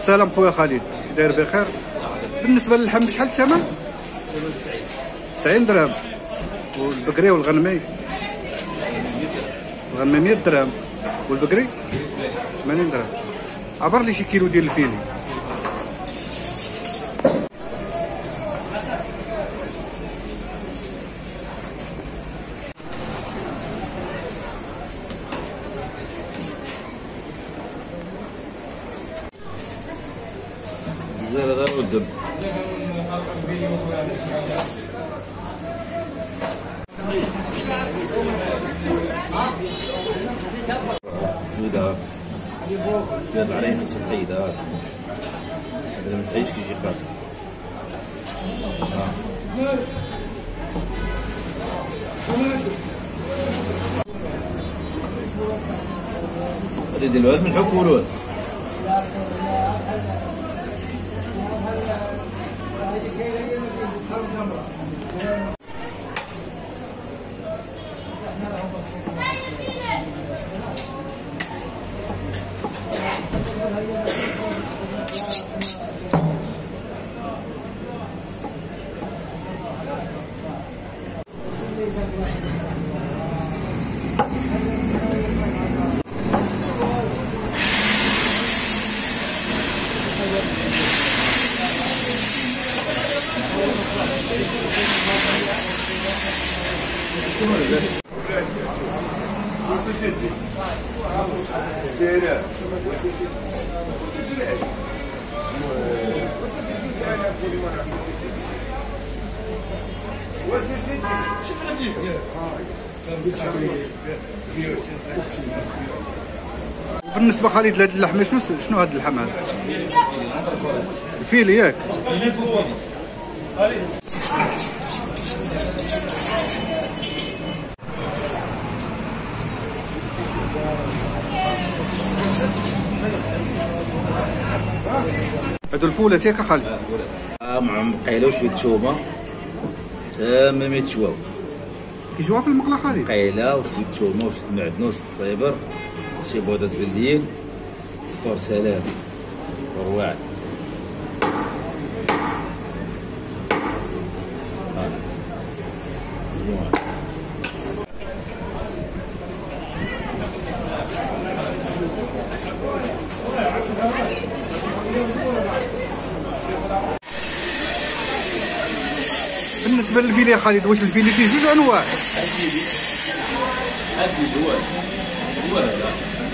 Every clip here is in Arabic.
السلام خويا خالد، داير بخير؟ بالنسبه للحم شحال الثمن؟ 90 درهم. والبقري والغنمي؟ الغنمي 100 درهم والبقري 80 درهم. عبر لي شي كيلو ديال الفيلي. زين هذا والدم زودها جاب عليه نص تحيد هذا ما تحيدش كيجي خاسر. غادي ندير له الملح والكولون. بالنسبه خالد لهاد اللحمه شنو هاد اللحم هذا؟ الفيل ياك؟ هادو الفولات ياك خالد؟ مع مقيله وشويه تومه تمام يتشواو. كيجيوها في المقله خالد؟ مقيله وشويه تومه وشويه معدنوس تصيبر شي بودات بالليل فطور سلام ورواعي. بالنسبه للفيلي يا خالد، واش الفيلي فيه جوج انواع؟ الفيلي هو هذا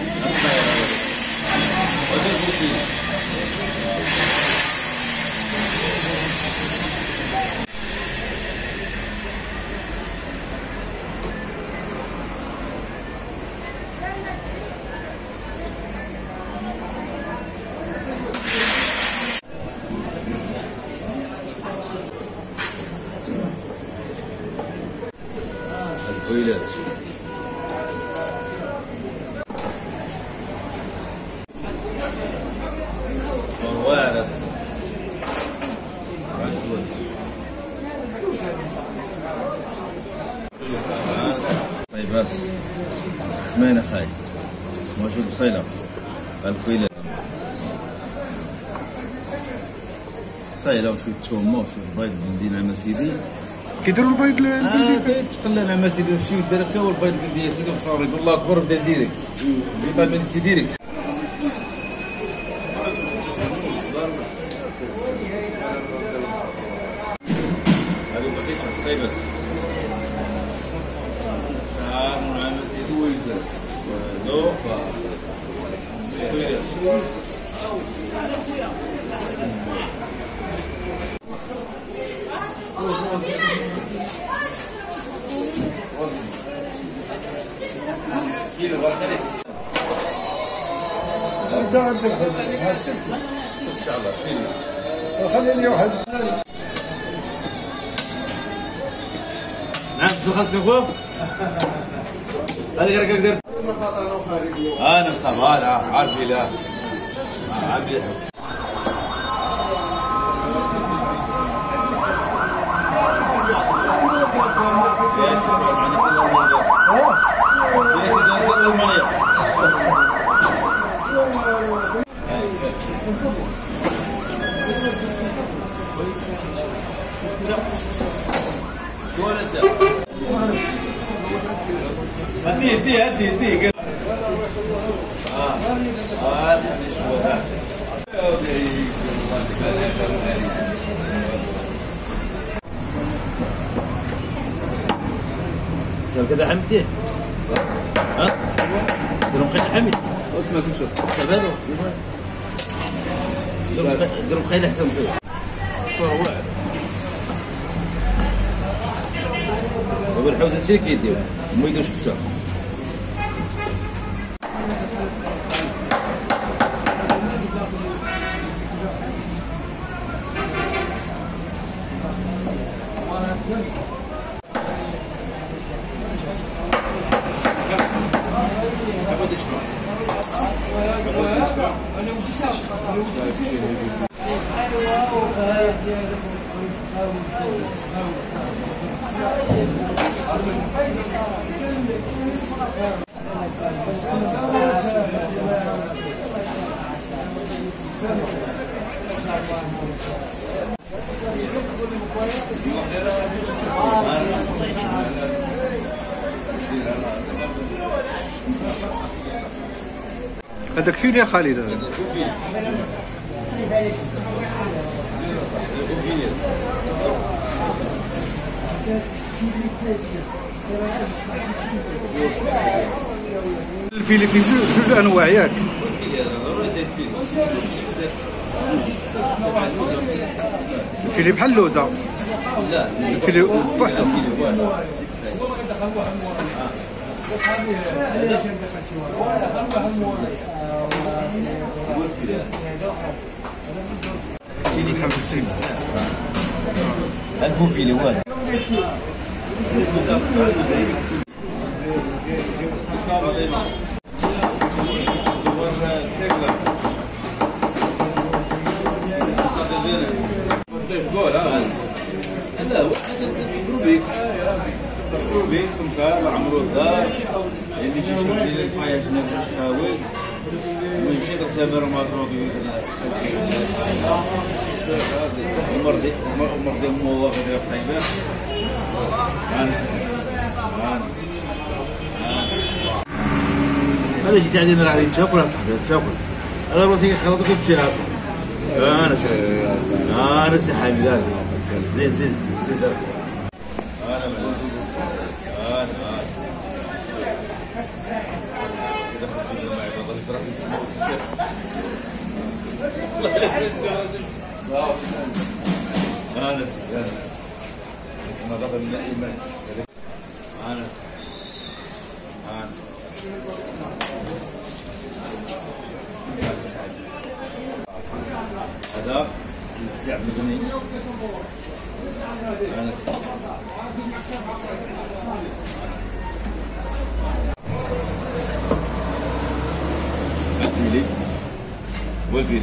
الفويلات. طيب بس خمينة خاي ماشي بصيلة الفويلات صايلة وشوية تومة وشوية بيض بندير مع سيدي. كيديروا البيض البلدي؟ تقلى مع سيدي وشوية دركة والبيض بلدي يا سيدي وصار يقول الله أكبر بدا ديريكت فيتامين سي ديريكت. هذه بقيتها طيبات مع سيدي ويزر ودو انت عندك ها الشمس ان شاء الله فين خليني واحد. نعم شو خاصك اخويا؟ هذه غير كدير انا صباح عارف لا عارف المانيا. هدي كذا حمدي ها درهم خير حميد اسمع كل شيء شبابه درهم خير احسن فيه صار واعد هو الحوزه شي كيدير ما يديروش كشا هذاك فين يا خالد هذا؟ الفيلي فيه جوج انواع ياك؟ الفيلي بحال اللوزه. لا الفيلي بوحدو. ألف فيلي واحد لا هو حسب جروبيك سمسار عمرو الدار اللي تيشوف لي الفايا شنو باش تحاول ويمشي تختبر مازروطي مرضي مو واخد الحيبان انا جيت عندنا راه غادي تاكل اصاحبي تاكل انا راسي خلطك تمشي اصاحبي انا سي حبيبي زين زين زين انس ما ضرب من الايمان انس هذا السعد الغني انس الفيلي والفيلي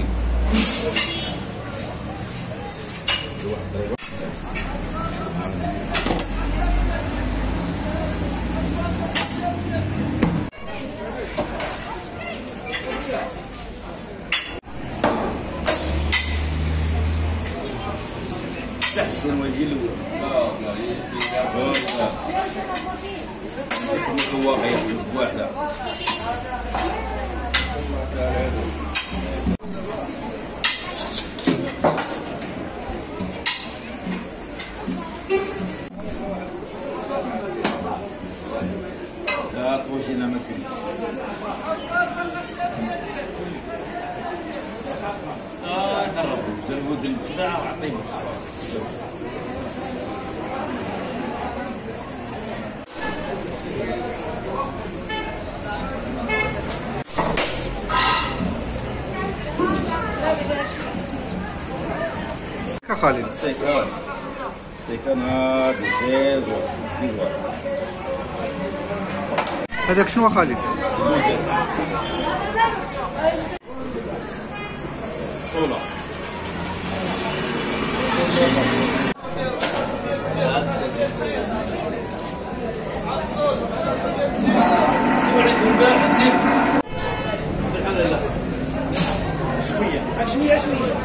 تحسن وجهي واحدة لا طوشينا مسكين هربوا زلود الساعة وعطيهم خالد ستيكان هاد الزاز والكيزوار هذاك شنو خالد؟ صولة شوية شوية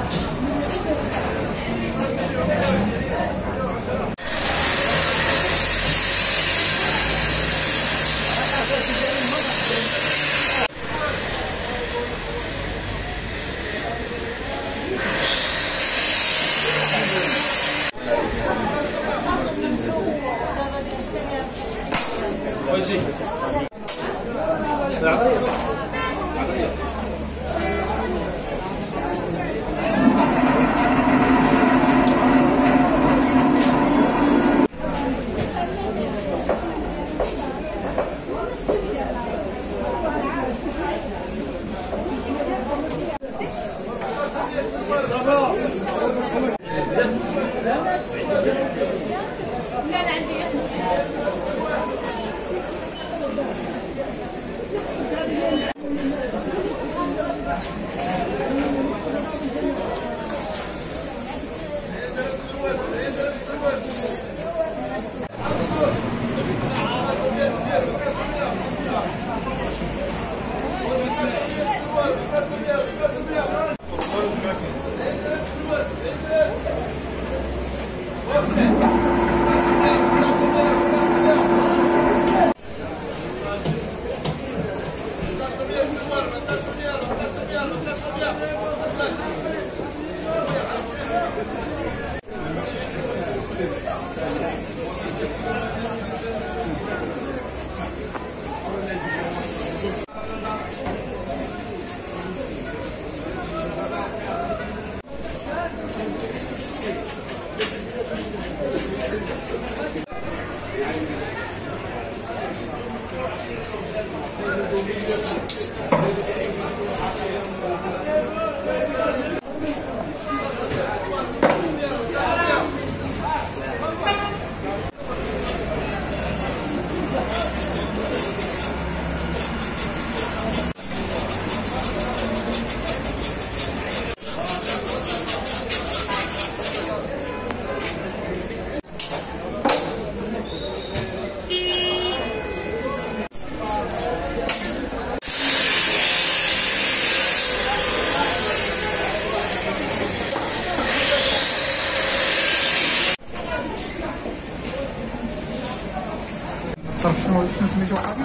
تعرف شنو سميتو هذه؟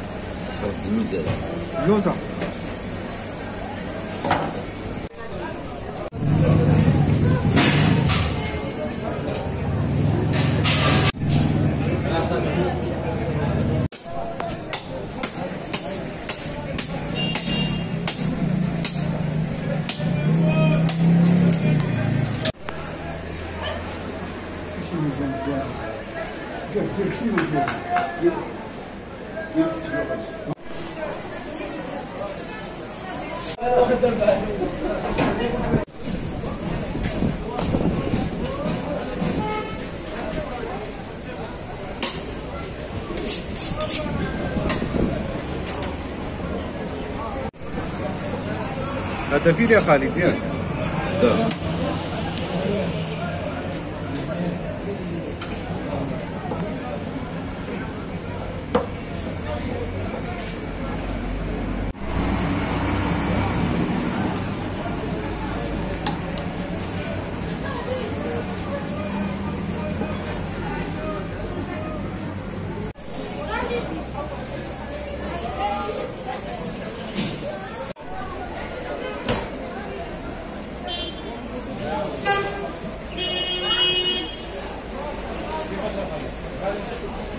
اللوزة. هذا فيل يا خالد ياك؟ Gracias.